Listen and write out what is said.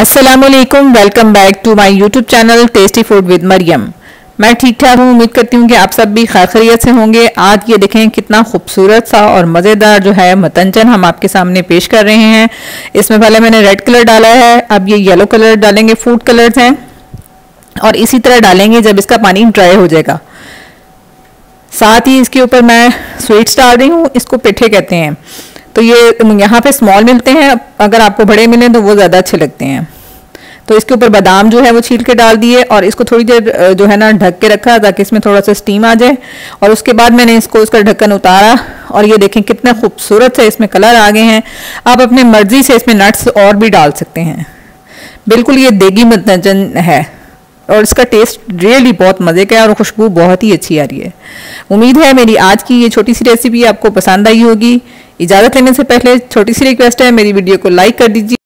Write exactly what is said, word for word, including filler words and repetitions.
अस्सलामुअलैकुम, welcome back to my YouTube channel tasty food with Mariyam. मैं ठीक ठाक हूँ, उम्मीद करती हूँ कि आप सब भी खैर खैरियत से होंगे। आज ये देखें कितना खूबसूरत सा और मज़ेदार जो है मतंजन हम आपके सामने पेश कर रहे हैं। इसमें पहले मैंने रेड कलर डाला है, अब ये येलो कलर डालेंगे, फूड कलर्स हैं, और इसी तरह डालेंगे जब इसका पानी ड्राई हो जाएगा। साथ ही इसके ऊपर मैं स्वीट्स डाल रही हूँ, इसको पिठे कहते हैं। तो ये यहाँ पे स्मॉल मिलते हैं, अगर आपको बड़े मिलें तो वो ज़्यादा अच्छे लगते हैं। तो इसके ऊपर बादाम जो है वो छील के डाल दिए और इसको थोड़ी देर जो है ना ढक के रखा ताकि इसमें थोड़ा सा स्टीम आ जाए। और उसके बाद मैंने इसको इसका ढक्कन उतारा और ये देखें कितने खूबसूरत से इसमें कलर आ गए हैं। आप अपने मर्जी से इसमें नट्स और भी डाल सकते हैं। बिल्कुल ये देगी मतंजन है और इसका टेस्ट रियली बहुत मज़े का है और खुशबू बहुत ही अच्छी आ रही है। उम्मीद है मेरी आज की ये छोटी सी रेसिपी आपको पसंद आई होगी। इजाज़त लेने से पहले छोटी सी रिक्वेस्ट है, मेरी वीडियो को लाइक कर दीजिए।